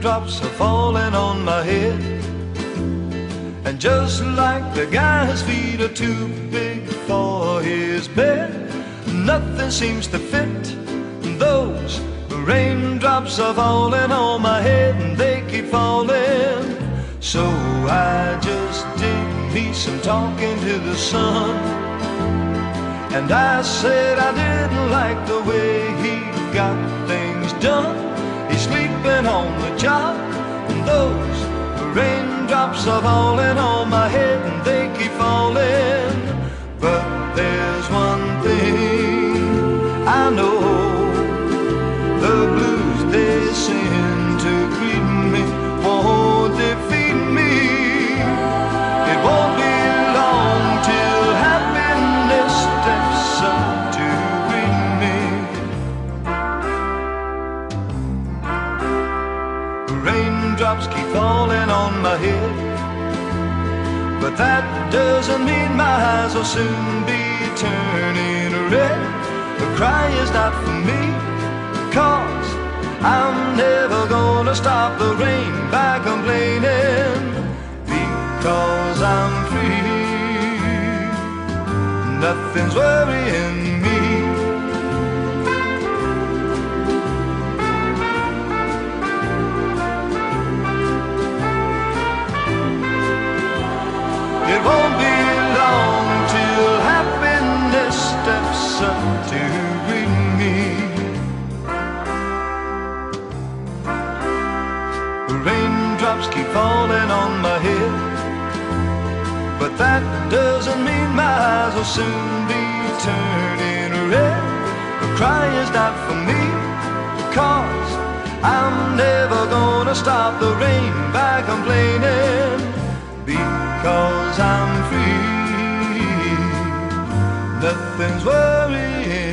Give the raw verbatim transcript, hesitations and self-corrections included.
raindrops are falling on my head. And just like the guy's feet are too big for his bed, nothing seems to fit. Those raindrops are falling on my head, and they keep falling. So I just did me some talking to the sun, and I said I didn't like the way he got things done. He's sleeping on the job, and those raindrops are falling on my head, and they keep falling. But there's one thing I know, the blues they send to greet me won't defeat me. It won't be long till happiness steps up to greet me. Raindrops keep falling on my head, but that doesn't mean my eyes will soon be turning red. The cry is not for me, 'cause I'm never gonna stop the rain by complaining, because I'm free. Nothing's worrying me. It won't be long till happiness steps up to greet me. Raindrops keep falling on my head, but that doesn't mean my eyes will soon be turning red. The cry is not for me, 'cause I'm never gonna stop the rain by complaining, because I'm free. Nothing's worrying